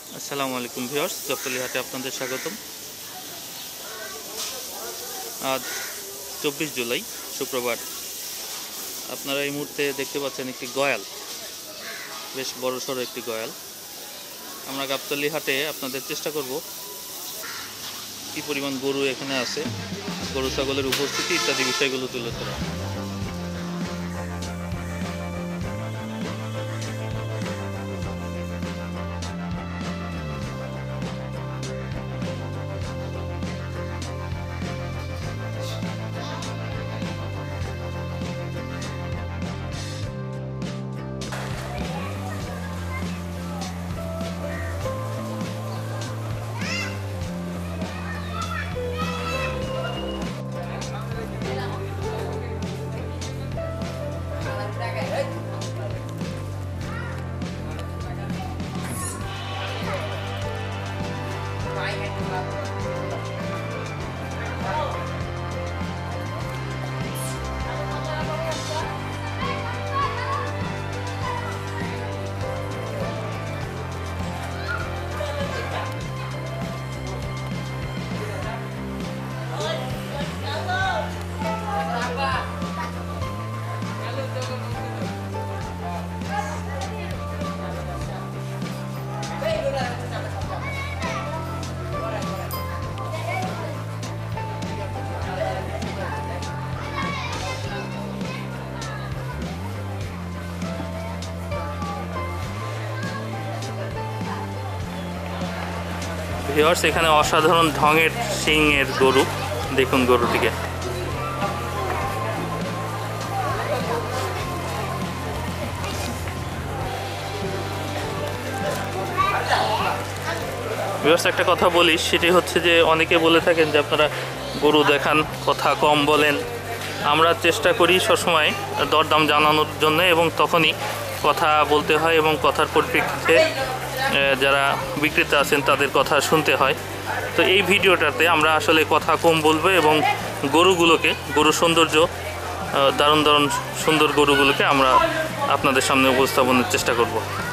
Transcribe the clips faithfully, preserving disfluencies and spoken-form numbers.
আসসালামু আলাইকুম ভিউয়ার্স, গাবতলী হাটে আপনাদের স্বাগতম। আজ চব্বিশ জুলাই শুক্রবার। আপনারা এই মুহূর্তে দেখতে পাচ্ছেন একটি গয়াল, বেশ বড়সড় একটি গয়াল। আমরা গাবতলী হাটে আপনাদের চেষ্টা করব কী পরিমাণ গরু এখানে আছে, গরু ছাগলের উপস্থিতি ইত্যাদি বিষয়গুলো তুলে ধরা। ভিউয়ার্স, এখানে অসাধারণ ঢঙের সিংয়ের গরু, দেখুন গরুটিকে। ভিউয়ার্স, একটা কথা বলি, সেটি হচ্ছে যে অনেকে বলে থাকেন যে আপনারা গরু দেখান, কথা কম বলেন। আমরা চেষ্টা করি সবসময় দরদাম জানানোর জন্য, এবং তখনই কথা বলতে হয় এবং কথার পরিপ্রেক্ষিতে যারা বিক্রেতা আছেন তাদের কথা শুনতে হয়। তো এই ভিডিওটাতে আমরা আসলে কথা কম বলবো এবং গরুগুলোকে, গরু সৌন্দর্য, দারুণ দারুণ সুন্দর গরুগুলোকে আমরা আপনাদের সামনে উপস্থাপনের চেষ্টা করব।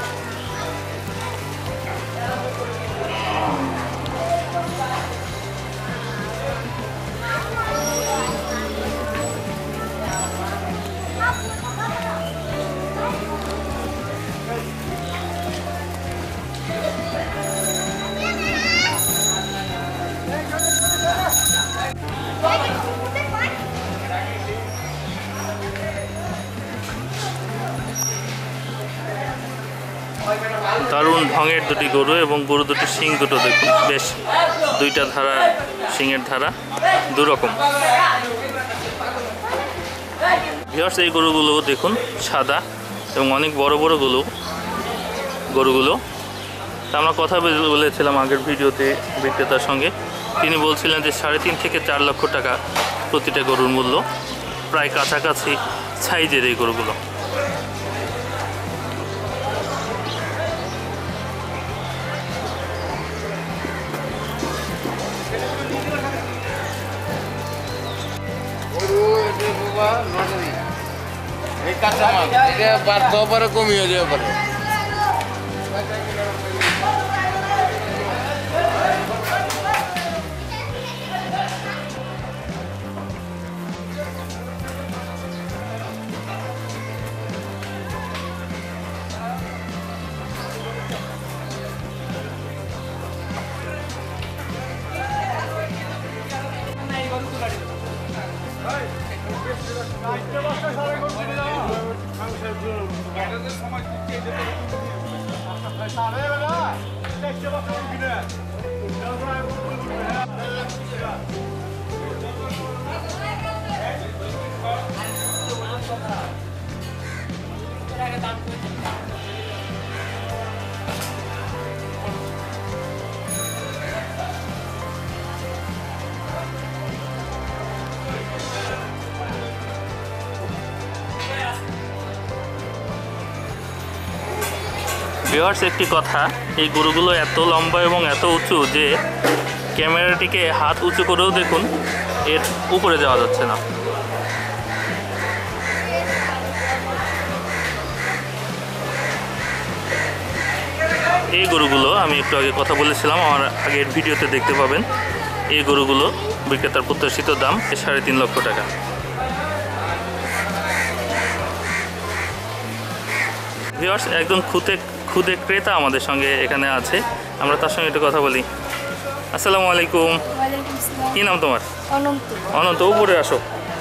দারুণ ঢঙের দুটি গরু, এবং গরু দুটি শিং দুটো দেখুন, বেশ দুইটা ধারা, শিংয়ের ধারা দুরকম। ভিউয়ার্স, এই গরুগুলো দেখুন সাদা এবং অনেক বড় বড় গরু গরুগুলো আমরা কথা বলেছিলাম আগের ভিডিওতে বিক্রেতার সঙ্গে। তিনি বলছিলেন যে সাড়ে তিন থেকে চার লক্ষ টাকা প্রতিটা গরুর মূল্য, প্রায় কাছাকাছি সাইজের এই গরুগুলো। কমিয়ে দেওয়া পারে। ভিউয়ার্স, একটি কথা, এই গরুগুলো এত লম্বা এবং এত উঁচু যে ক্যামেরাটিকে হাত উঁচু করেও দেখুন এর উপরে যাওয়া যাচ্ছে না। এই গরুগুলো আমি একটু আগে কথা বলেছিলাম, আমার আগের ভিডিওতে দেখতে পাবেন। এই গরুগুলো বিক্রেতার প্রত্যাশিত দাম সাড়ে তিন লক্ষ টাকা। ভিউয়ার্স, একদম খুদে খুদে ক্রেতা আমাদের সঙ্গে এখানে আছে, আমরা তার সঙ্গে একটু কথা বলি। আসসালামু আলাইকুম। কি নাম তোমার? অনন্ত। অনন্ত, উপরে আসো।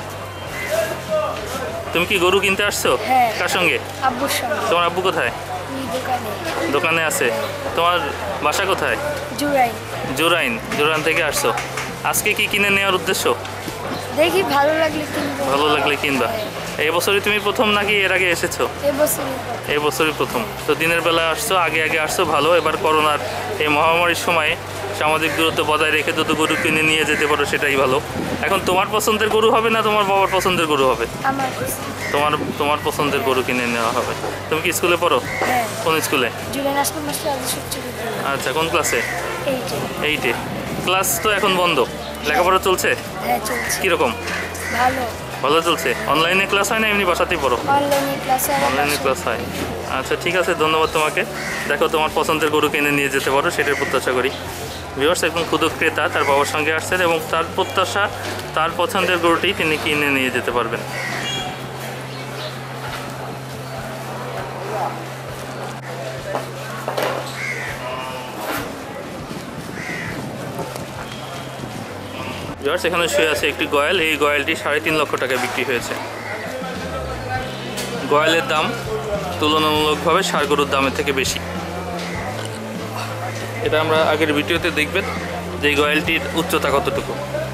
তুমি কি গরু কিনতে আসছো? হ্যাঁ। কার সঙ্গে? আব্বুর সঙ্গে। তোমার আব্বু কোথায়? দোকানে। দোকানে আছে। তোমার বাসা কোথায়? জুরাই। জোরাইন। জোরাইন থেকে আসছো। আজকে কি কিনে নেওয়ার উদ্দেশ্য? দেখি ভালো লাগলে কিনবো। ভালো লাগলে কিনবা। এই বছরই তুমি প্রথম নাকি এর আগে এসেছো? এবছরই। এই বছরই প্রথম। তো দিনের বেলা আসছো, আগে আগে আসছো ভালো। এবার করোনার এই মহামারীর সময়ে সামাজিক দূরত্ব বজায় রেখে যত গরু কিনে নিয়ে যেতে পারো সেটাই ভালো। এখন তোমার পছন্দের গরু হবে না তোমার বাবার পছন্দের গরু হবে? আমার তোমার তোমার পছন্দের গরু কিনে নেওয়া হবে। তুমি কি স্কুলে পড়ো? হ্যাঁ। কোন স্কুলে? জুরাই ন্যাশনাল মাস্টার আদি উচ্চ বিদ্যালয়। আচ্ছা, কোন ক্লাসে? এইটে। এইটে। ক্লাস তো এখন বন্ধ, লেখাপড়া চলছে? হ্যাঁ, চলছে। কীরকম? ভালো। ভালো চলছে। অনলাইনে ক্লাস হয় না এমনি বাসাতেই পড়ো? অনলাইনে ক্লাসে। অনলাইনে ক্লাস হয়। আচ্ছা, ঠিক আছে, ধন্যবাদ তোমাকে। দেখো তোমার পছন্দের গরু কিনে নিয়ে যেতে পারো, সেটার প্রত্যাশা করি। ভিউয়ার্স, একদম ক্ষুদ্র ক্রেতা তার বাবার সঙ্গে আসছেন এবং তার প্রত্যাশা তার পছন্দের গরুটি তিনি কিনে নিয়ে যেতে পারবেন। ভিউয়ার্স, এখানে শুয়ে আছে একটি গয়াল। এই গয়ালটি সাড়ে তিন লক্ষ টাকায় বিক্রি হয়েছে। গয়ালের দাম তুলনামূলকভাবে ষাঁড় গরুর দামের থেকে বেশি। এটা আমরা আগের ভিডিওতে দেখবেন যে এই গয়ালটির উচ্চতা কতটুকু।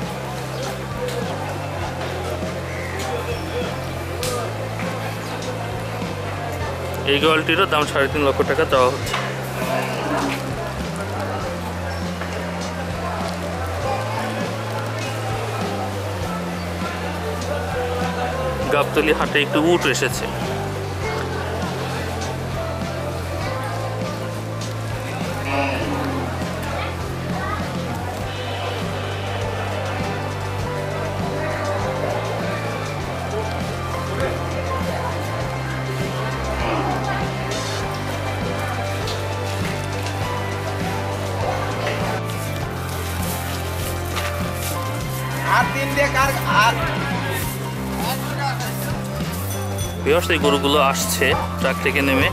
এই গয়ালটিরও দাম সাড়ে তিন লক্ষ টাকা চাওয়া হচ্ছে। গাবতলী হাটে একটু উট এসেছে। আর তিন দেখ আর আর ভিউয়ার্স, এই গরুগুলো আসছে ট্রাক থেকে নেমে।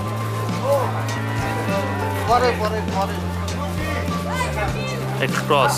পরে পরে পরে একটা ক্রস।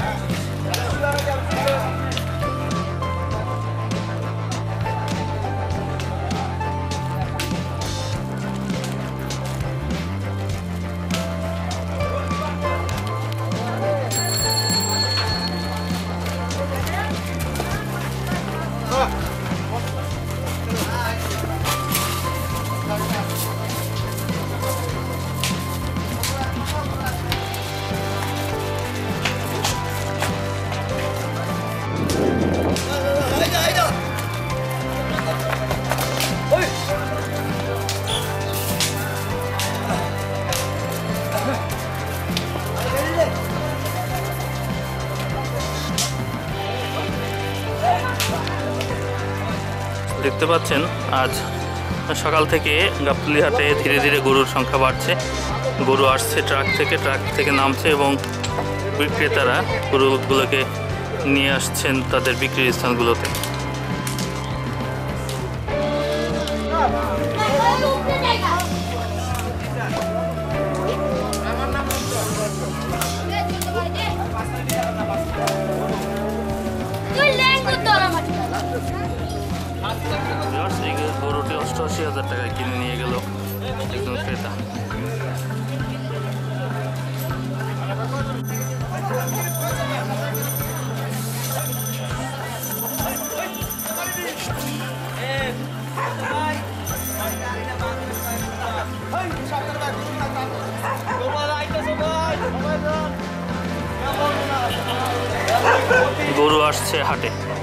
দেখতে পাচ্ছেন আজ সকাল থেকে গাবতলী হাটে ধীরে ধীরে গরুর সংখ্যা বাড়ছে। গরু আসছে ট্রাক থেকে, ট্রাক থেকে নামছে এবং বিক্রেতারা গরুগুলোকে নিয়ে আসছেন তাদের বিক্রির স্থানগুলোতে। এই গরুটি অষ্টআশি হাজার টাকায় কিনে নিয়ে গেল একজন ক্রেতা। গরু আসছে হাটে।